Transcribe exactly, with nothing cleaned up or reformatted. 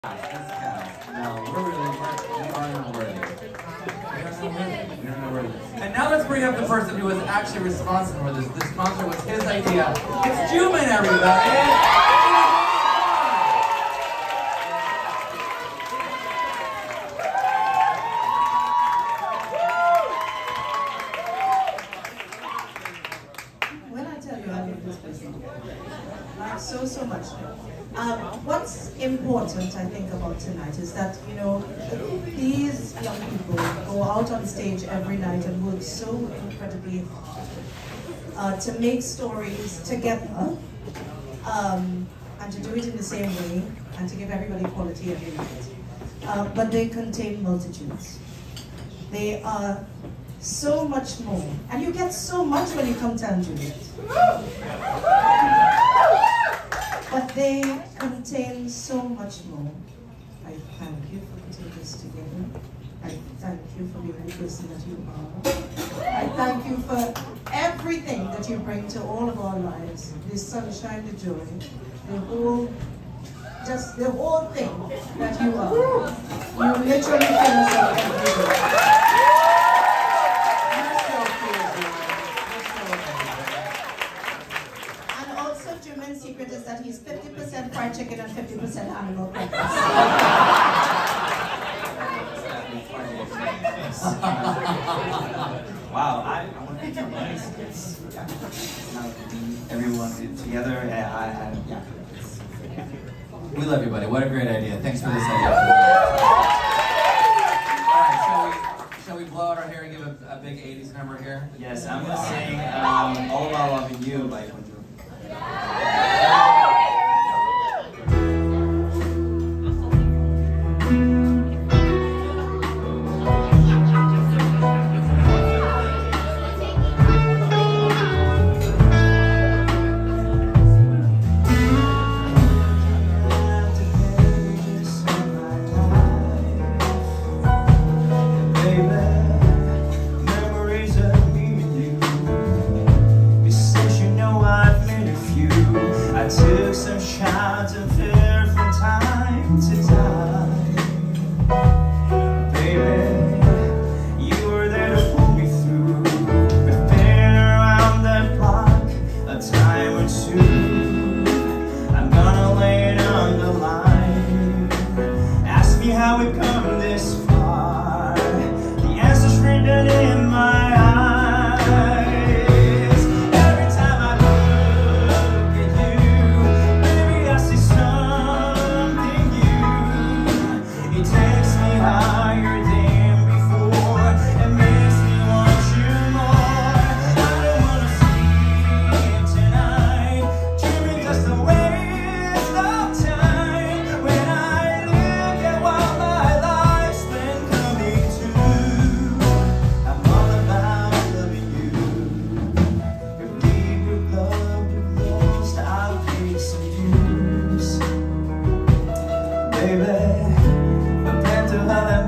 No, we're really, we're, we are not worthy. We are not worthy. We are not worthy. And now let's bring up the person who was actually responsible for this. This concert was his idea. It's Joomin, everybody! So, so much. Um, what's important, I think, about tonight is that, you know, these young people go out on stage every night and work so incredibly hard uh, to make stories together um, and to do it in the same way and to give everybody quality every night. Uh, but they contain multitudes. They are so much more. And you get so much when you come to Juliet. But they contain so much more. I thank you for putting this together. I thank you for being the person that you are. I thank you for everything that you bring to all of our lives. The sunshine, the joy, the whole, just the whole thing that you are. You literally fill us up every day. Joomin's secret is that he's fifty percent fried chicken and fifty percent animal breakfast. Wow, I, I want to be nice. It's, yeah, it's not everyone together. Yeah, I, I, yeah. We love you, buddy. What a great idea. Thanks for this idea. Alright, shall we, shall we blow out our hair and give a, a big eighties number here? Yes, I'm going to sing um, All About Loving You by Hwang. Took some shots of fear from time to time. Baby, you were there to pull me through. We've been around that block a time or two. I'm gonna lay it on the line. Ask me how we've come this far. The answer's written in my eyes. Baby, a pen to love